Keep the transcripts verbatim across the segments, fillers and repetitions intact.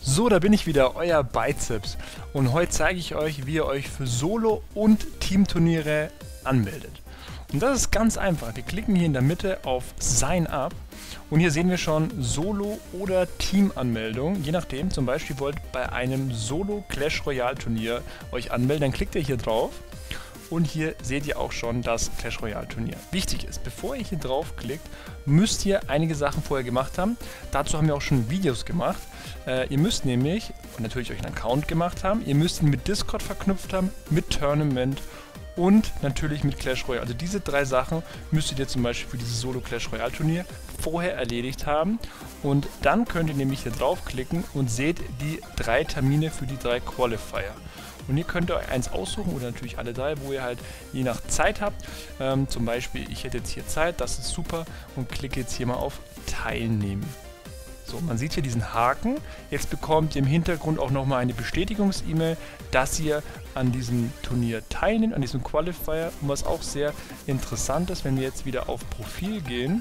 So, da bin ich wieder, euer Bizeps. Und heute zeige ich euch, wie ihr euch für Solo- und Teamturniere anmeldet. Und das ist ganz einfach. Wir klicken hier in der Mitte auf Sign Up und hier sehen wir schon Solo- oder Teamanmeldung. Je nachdem, zum Beispiel wollt bei einem Solo Clash Royale Turnier euch anmelden, dann klickt ihr hier drauf. Und hier seht ihr auch schon das Clash Royale Turnier. Wichtig ist, bevor ihr hier draufklickt, müsst ihr einige Sachen vorher gemacht haben. Dazu haben wir auch schon Videos gemacht. Äh, ihr müsst nämlich, und natürlich euch einen Account gemacht haben, ihr müsst ihn mit Discord verknüpft haben, mit Tournament und natürlich mit Clash Royale. Also diese drei Sachen müsstet ihr zum Beispiel für dieses Solo Clash Royale Turnier vorher erledigt haben. Und dann könnt ihr nämlich hier draufklicken und seht die drei Termine für die drei Qualifier. Und ihr könnt euch eins aussuchen oder natürlich alle drei, wo ihr halt je nach Zeit habt. Ähm, zum Beispiel, ich hätte jetzt hier Zeit, das ist super und klicke jetzt hier mal auf Teilnehmen. So, man sieht hier diesen Haken. Jetzt bekommt ihr im Hintergrund auch nochmal eine Bestätigungs-E-Mail, dass ihr an diesem Turnier teilnehmt, an diesem Qualifier. Und was auch sehr interessant ist, wenn wir jetzt wieder auf Profil gehen,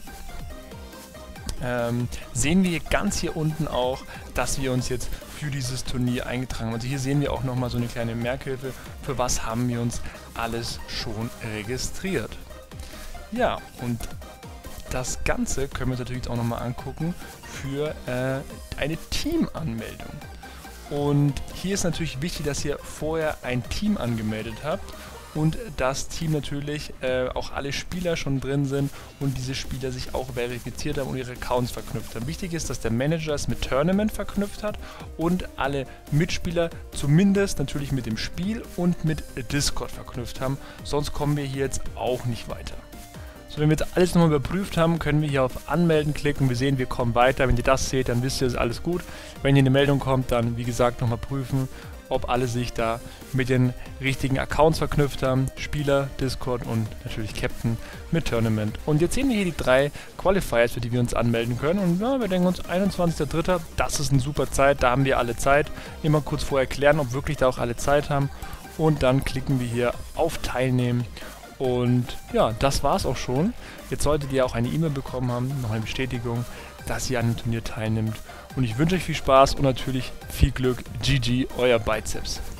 Ähm, sehen wir hier ganz hier unten auch, dass wir uns jetzt für dieses Turnier eingetragen haben. Also hier sehen wir auch nochmal so eine kleine Merkhilfe, für was haben wir uns alles schon registriert. Ja, und das Ganze können wir uns natürlich auch nochmal angucken für äh, eine Teamanmeldung. Und hier ist natürlich wichtig, dass ihr vorher ein Team angemeldet habt und das Team natürlich äh, auch alle Spieler schon drin sind und diese Spieler sich auch verifiziert haben und ihre Accounts verknüpft haben. Wichtig ist, dass der Manager es mit Tournament verknüpft hat und alle Mitspieler zumindest natürlich mit dem Spiel und mit Discord verknüpft haben, sonst kommen wir hier jetzt auch nicht weiter. So, wenn wir jetzt alles nochmal überprüft haben, können wir hier auf Anmelden klicken. Wir sehen, wir kommen weiter. Wenn ihr das seht, dann wisst ihr, es ist alles gut. Wenn hier eine Meldung kommt, dann wie gesagt nochmal prüfen, ob alle sich da mit den richtigen Accounts verknüpft haben. Spieler, Discord und natürlich Captain mit Tournament. Und jetzt sehen wir hier die drei Qualifiers, für die wir uns anmelden können. Und ja, wir denken uns, einundzwanzigster dritter das ist eine super Zeit, da haben wir alle Zeit. Immer kurz vorher klären, ob wirklich da auch alle Zeit haben. Und dann klicken wir hier auf Teilnehmen. Und ja, das war's auch schon. Jetzt solltet ihr auch eine E-Mail bekommen haben, noch eine Bestätigung, dass ihr an dem Turnier teilnimmt. Und ich wünsche euch viel Spaß und natürlich viel Glück. G G, euer Bizeps.